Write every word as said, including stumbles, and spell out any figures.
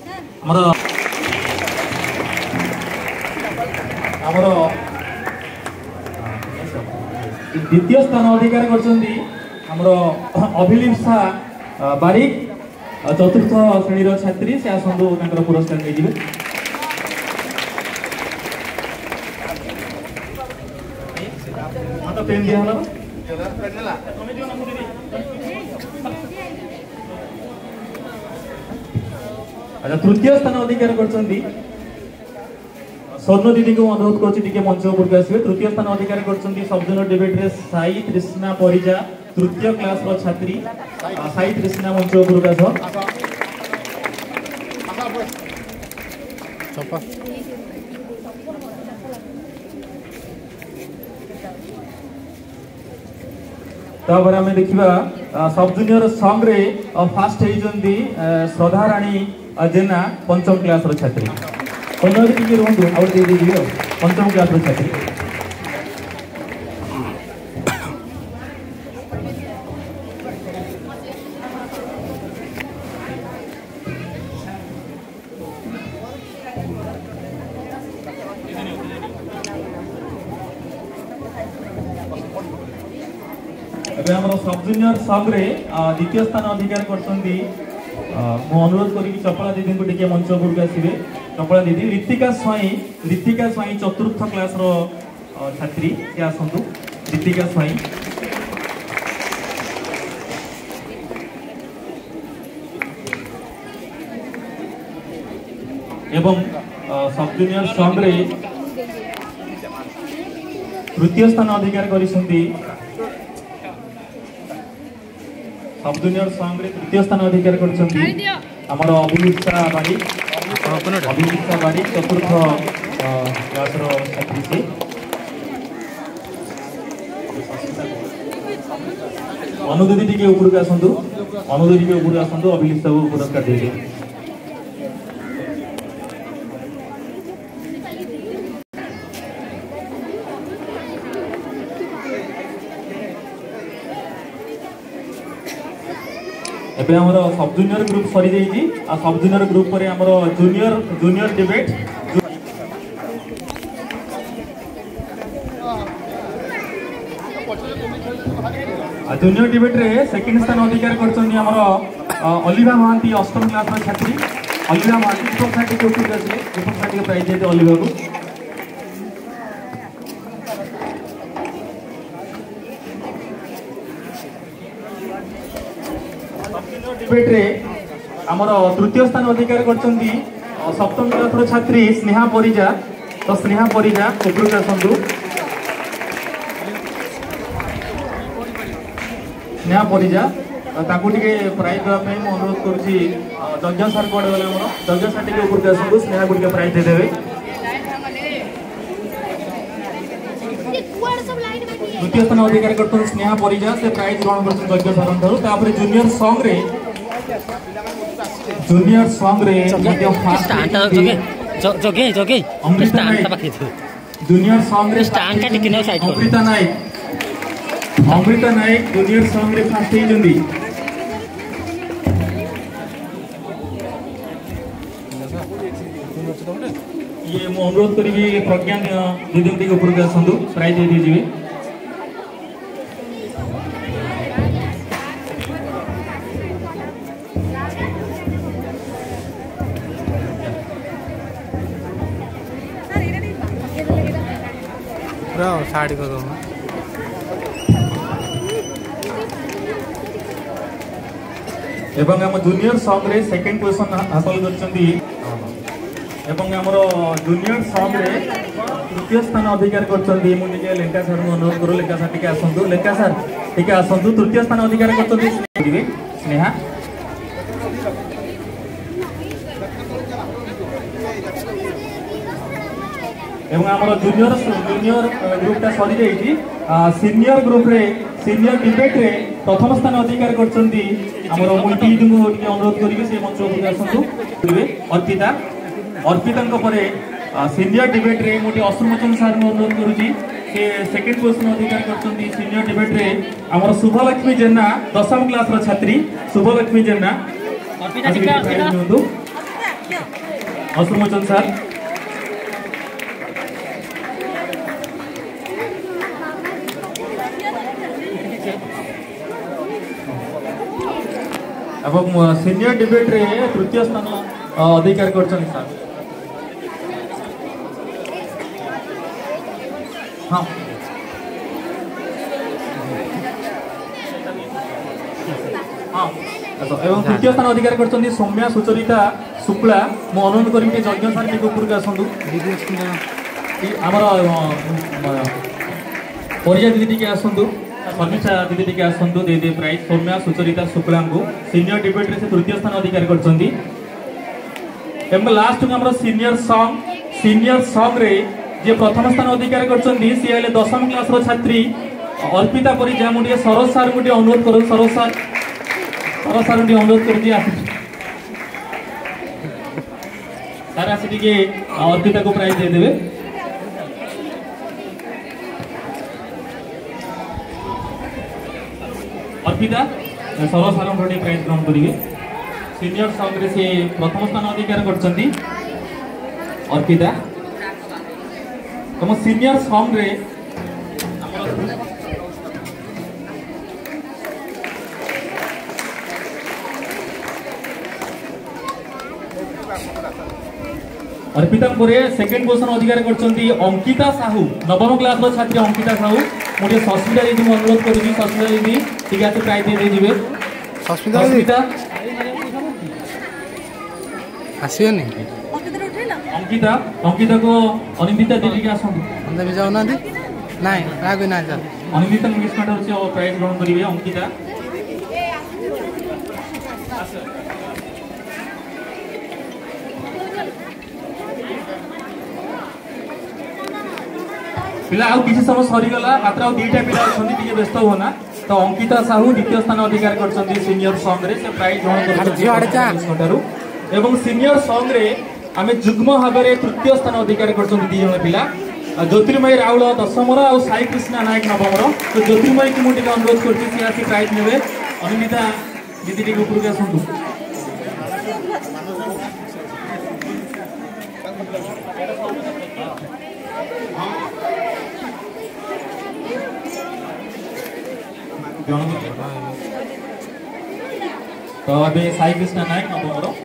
ଆମର ଆମର द्वितीय स्थान अधिकार करछन्ती हमरो अभिलिप्सा बारिक चतुर्थ श्रेणी छात्री से आसंदु तांकर पुरस्कार नै दिबे। माता पेन दिया हला कमे दियो ना मुदी अच्छा तृतीय स्थान अधिकार करछन्ती स्वर्ण दीदी को अनुरोध कर मंच उपरक आसवे। तृतीय स्थान अधिकार करछन्ती सब जूनियर डिबेट रे साई तृष्णा परिजा तृतीय क्लास रो छात्री साई तृष्णा मंच उपरक आस तापर आम देखा सब जूनियर संग रे फास्ट होती श्रद्धा राणी जेना पंचम क्लास रो छात्री पंद्रह टिके रुहतु आउ दे दे दियो पंचम क्लास रो छात्री एबे हमरो सब जूनियर संग रे द्वितीय स्थान अधिकार करछन्ती मो अनुरोध करी चपला दीदी को टिके मंच उपरक आसीबे। चपला दीदी ऋतिका स्वाई ऋतिका स्वाई चतुर्थ क्लास रो छात्री से आसंतु ऋतिका स्वाई एवं सब जूनियर संग रे तृतीय स्थान अधिकार करिसंती सब जूनियर संग रे तृतीय स्थान अधिकार करछन्ती हमर अभिलिप्सा बाड़ी अभिलिप्सा बाड़ी चतुर्थ क्लास रो छात्री से अनुदीदी टिके ऊपर आसंतु अनुदीदी के ऊपर आसंतु अभिलिप्सा को पुरस्कार दे दे। एबे हमर सब जूनियर ग्रुप सरी जाईची आ सब जूनियर ग्रुप पर हमर जूनियर जूनियर डिबेट आ जूनियर डिबेट रे सेकंड स्थान अधिकार करछन्ती हमर अलिभा महांती अष्टम क्लास रो छात्री अलिभा महांती तो छात्री को उठि गले तो छात्री को प्राइज दे अलिभा को डिबेट रे हमर तृतीय स्थान अधिकार करछन्ती सप्तम क्लास रो छात्री स्नेहा परिजा तो स्नेहा परिजा उपरक आसंतु स्नेहा परिजा ताकू टिके प्राइज देवा पे म अनुरोध करूची जज्ञ सर कोड वाला हमर जज्ञ सर टिके उपरक आसंतु स्नेहा को टिके प्राइज दे देबे। तृतीय स्थान अधिकार करछन्ती स्नेहा परिजा से प्राइज ग्रहण करछन जज्ञ सर अंतरु तापर जूनियर संग रे जूनियर संग रे मध्ये फास्ट जगे जगे जगे स्टैंड पाखे जूनियर संग रे स्टैंड का टिके न साइड अमृता नायक अमृता नायक जूनियर संग रे फास्ट हेजंदी ये मो अनुरोध करी प्रज्ञा दीदी के ऊपर के आसंतु प्राइज दे दीजिए। साड़ी को एवं हम जूनियर संग रे सेकंड पोजीशन हासिल करछन्ती एवं हमर जूनियर संग रे तृतीय स्थान अधिकार करछन्ती मु निके लेंका सर को अनुरोध करू लेंका सर टिके आसंतु लेंका सर टिके आसंतु तृतीय स्थान अधिकार करछन्ती स्नेहा एवं हमर जूनियर जूनियर ग्रुप ता सरी जाईची सीनियर ग्रुप रे सीनियर डिबेट रे प्रथम स्थान अधिकार करछन्ती हमर मुल्टी दु टिके अनुरोध करिवे से मंच ऊपर आसंतु करिवे अर्पिता अर्पिता को परे सीनियर डिबेट रे मोटी असुमचन सर को अनुरोध करूची से सेकंड पोजीशन अधिकार करछन्ती सीनियर डिबेट रे हमर शुभलक्ष्मी जेना दशम क्लास रो छात्री शुभलक्ष्मी जेना अर्पिता टिका अर्पिता ଅଶୁମୋଚନ ସାର୍। ଏବଂ ସିନିୟର ଡିବେଟ୍ରେ ତୃତୀୟ ସ୍ଥାନ ଅଧିକାର କରିଛନ୍ତି ସାର୍। ହଁ ହଁ ଏବଂ ତୃତୀୟ ସ୍ଥାନ ଅଧିକାର କରିଛନ୍ତି ସୌମ୍ୟା ସୁଚରିତା ଶୁକ୍ଲା। ମୁଁ ଅନୁରୋଧ କରିବି ଟିକେ ଯଜ୍ଞ ସାର୍ ଟିକେ ଉପରକୁ ଆସନ୍ତୁ। ଆମର ପରିଜା ଦିଦି ଟିକେ ଆସନ୍ତୁ, ସମୀକ୍ଷା ଦିଦି ଟିକେ ଆସନ୍ତୁ, ଦେଇଦେ ପ୍ରାଇଜ୍ ସୌମ୍ୟା ସୁଚରିତା ଶୁକ୍ଲାଙ୍କୁ। ସିନିୟର ଡିବେଟ୍ରେ ସେ ତୃତୀୟ ସ୍ଥାନ ଅଧିକାର କରିଛନ୍ତି। ଏବଂ ଲାଷ୍ଟକୁ ଆମର ସିନିୟର ସଙ୍ଗ ସିନିୟର ସଙ୍ଗରେ ଯିଏ ପ୍ରଥମ ସ୍ଥାନ ଅଧିକାର କରିଛନ୍ତି ସିଏ ହେଲେ ଦଶମ କ୍ଲାସର ଛାତ୍ରୀ ଅର୍ପିତା ପରିଜା। ମୁଁ ଟିକେ ସରୋଜ ସାର୍ଙ୍କୁ ଟିକେ ଅନୁରୋଧ କରୁ ସରୋଜ ସାର୍ ସରୋଜ ସାର୍ଙ୍କୁ ଟିକେ ଅନୁରୋଧ କରୁଛି ଆସି ସାର୍ ଆସି ଟିକେ ଅର୍ପିତାକୁ ପ୍ରାଇଜ୍ ଦେଇଦେବେ। अर्पिता सरोज सार प्राइज ग्रहण करेंगे। सीनियर सॉन्ग रे से प्रथम स्थान अधिकार करछंती अर्पिता। तुम सीनियर सॉन्ग रे अर्पिता परे सेकंड पोजीशन अधिकार करछंती अंकिता साहू। नवम क्लास रो छात्री अंकिता साहू। मुझे सस्मिता दीदी अनुरोध करी सस्मिता दीदी ठीक है प्राइज दे दीजिए। सस्मिता आसनी अंकिता अंकिता को अनिंदिता दीदी के आसନ୍ତୁ अंदर भी जाऊना दी नहीं आगे ना जा अनिंदिता इंग्लिश काटा होची और प्राइज ग्रहण करिवे अंकिता। पिला आउ किसी समय सरीगला मात्र आउ दुईटा पिला अछंती टिके व्यस्त होना। तो अंकिता साहू द्वितीय स्थान अधिकार करछंती सीनियर सॉन्ग रे से प्राइज ग्रहण करछंती। एवं सीनियर सॉन्ग रे आमे जुग्म भाबरे तृतीय स्थान अधिकार करछंती दी जण पिला ज्योतिर्मयी राउल दशमर और साई कृष्णा नायक नवमर। तो ज्योतिर्मयी को मुझे अनुरोध करछि से आसी प्राइज नेबे। अनिता दीदी टिके ऊपर के आसंतु। तो अभी साई कृष्णा नायक नवमर।